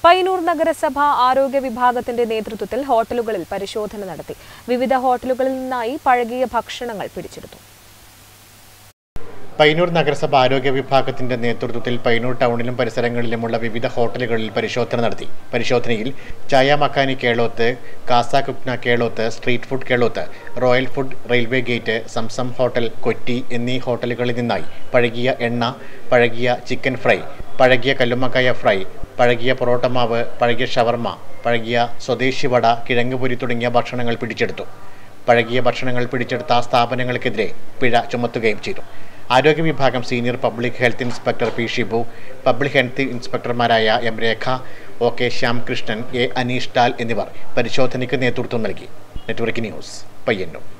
പയ്യന്നൂർ നഗരസഭ ആരോഗ്യ വിഭാഗത്തിന്റെ നേതൃത്വത്തിൽ ഹോട്ടലുകളിൽ പരിശോധന നടത്തി. വിവിധ ഹോട്ടലുകളിൽ നിന്നായി പഴകിയ ഭക്ഷണങ്ങൾ പിടിച്ചെടുത്തു. പയ്യന്നൂർ നഗരസഭ ആരോഗ്യ വിഭാഗത്തിന്റെ നേതൃത്വത്തിൽ പയ്യന്നൂർ ടൗണിലും പരിസരങ്ങളിലുമുള്ള വിവിധ ഹോട്ടലുകളിൽ പരിശോധന നടത്തി. പരിശോധനയിൽ ചായ മക്കാനി കേളോത്ത്, കാസ കുക്ന Keloth, street food Keloth, royal food, railway gate, Zamzam hotel, Kotti എന്നീ ഹോട്ടലുകളിൽ നിന്നായി പഴകിയ എണ്ണ, പഴകിയ ചിക്കൻ ഫ്രൈ, പഴകിയ കല്ലുമ്മക്കായ ഫ്രൈ, പഴകിയ പൊറോട്ട മാവ്, പഴകിയ ഷവർമ, പഴകിയ സ്വദേശി വട, കിഴങ്ങുപൊരി തുടങ്ങിയ ഭക്ഷണങ്ങൾ പിടിച്ചെടുത്തു. പഴകിയ ഭക്ഷണങ്ങൾ പിടിച്ചെടുത്ത സ്ഥാപനങ്ങൾക്കെതിരെ പിഴ ചുമത്തുകയും ചെയ്തു. ആരോഗ്യ വിഭാഗം senior public health inspector P Shibu, public health ഇൻസ്പെക്ടർമാരായ M Rekha, O K Shyamkrishnan, A Aneesh ടാൽ എന്നിവർ പരിശോധനയ്ക്ക് നേതൃത്വം നൽകി. Network news, Payyanur.